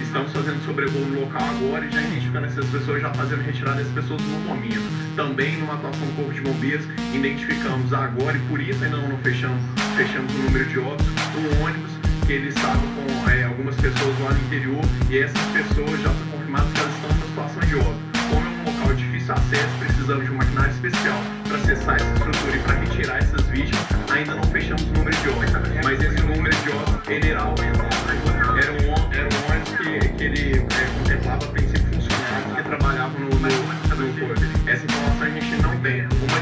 estamos fazendo sobrevoo no local agora e já identificando essas pessoas, já fazendo retirada dessas pessoas no momento. Também numa atuação do Corpo de Bombeiros, identificamos agora, e por isso ainda não fechamos o número de óbitos, um ônibus que ele estava com algumas pessoas lá no interior, e essas pessoas já estão confirmadas que elas estão numa situação de óbito. Como é um local de difícil acesso, precisamos de um maquinário especial para acessar essa estrutura e para retirar essas vítimas. Ainda não fechamos o número de óbitos, mas esse número de óbitos ele era um ônibus que ele contemplava a princípio funcionários que trabalhavam no corpo. Essa informação a gente não tem.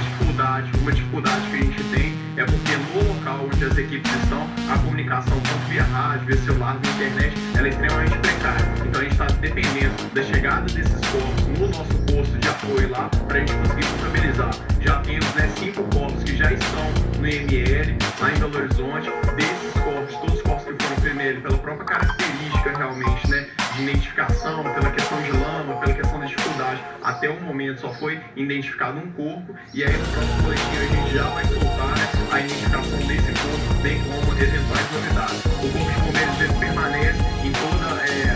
Uma dificuldade que a gente tem é porque no local onde as equipes estão, a comunicação tanto via rádio, via celular, via internet, ela é extremamente precária. Então a gente está dependendo da chegada desses corpos no nosso posto de apoio lá para a gente conseguir contabilizar. Já temos 5 corpos que já estão no IML, lá em Belo Horizonte. Desses corpos, todos os corpos que foram primeiro, pela própria característica realmente, né, de identificação, pela questão de lama, pela questão da dificuldade, até o momento só foi identificado um corpo, e aí no próximo boletim a gente já vai soltar, né, a identificação desse corpo, bem como eventuais novidades. O Corpo de Bombeiros ele permanece em todo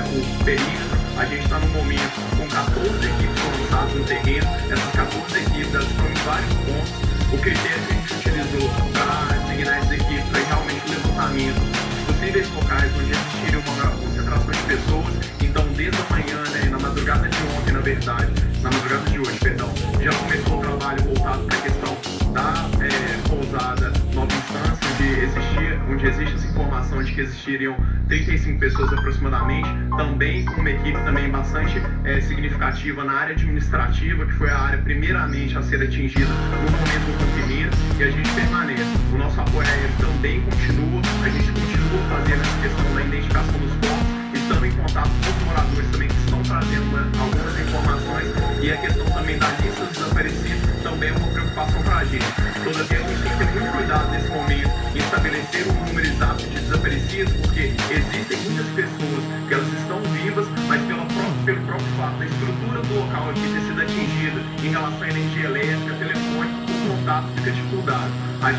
o perímetro. A gente está no momento com 14 equipes lançadas no terreno. Essas 14 equipes elas estão em vários pontos. O critério que a gente utilizou para designar essas equipes foi realmente o levantamento de possíveis locais onde existiria uma concentração de pessoas. Então, desde a manhã, né, na madrugada de ontem, na verdade, na madrugada de hoje, perdão, já começou o trabalho voltado para a questão da pousada Nova Instância, onde existe essa informação de que existiriam 35 pessoas aproximadamente, também com uma equipe também bastante significativa na área administrativa, que foi a área primeiramente a ser atingida no momento do rompimento, e a gente permanece. O nosso apoio aéreo também continua, a gente continua fazendo essa questão da identificação dos corpos, estamos em contato com os moradores também que estão trazendo algumas informações, e a questão também da lista dos desaparecidos também é uma preocupação para a gente. Todavia, a gente tem que ter muito cuidado nesse momento em estabelecer um número exato de desaparecidos, porque existem muitas pessoas que elas estão vivas, mas pelo próprio fato da estrutura do local aqui ter sido atingida em relação à energia elétrica, telefone, o contato fica dificultado. A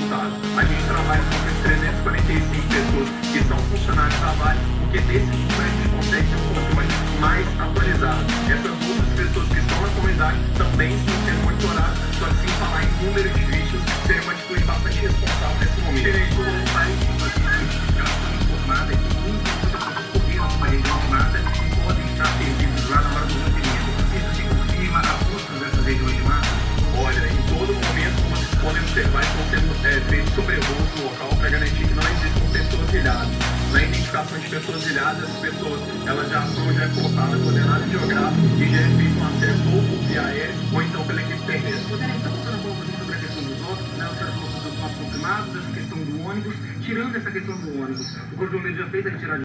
gente trabalha com 345 pessoas que são funcionários de trabalho, porque desse número a gente consegue ter um controle mais atualizado. Essas outras pessoas que estão na comunidade também estão sendo monitoradas, só que sem falar em número de vítimas, seria uma atitude bastante responsável nesse momento. Informada que muitas pessoas correram para a região de mata e podem estar perdidos lá na hora do rompimento. Isso se confirma a busca dessas regiões de mata? Olha, em todo momento, como vocês podem observar, estão sendo feitos sobrevoos no local para garantir que não existam pessoas ilhadas. Na identificação de pessoas ilhadas, as pessoas elas já são colocadas coordenadas geográficas e já é feito um acesso ou por via aérea ou então pela equipe terrestre. Poderia estar falando um pouco sobre a questão dos óbitos, né? O senhor falou sobre os óbitos confirmados, essa questão do ônibus. Tirando essa questão do ônibus, o Corpo de Bombeiros já fez a retirada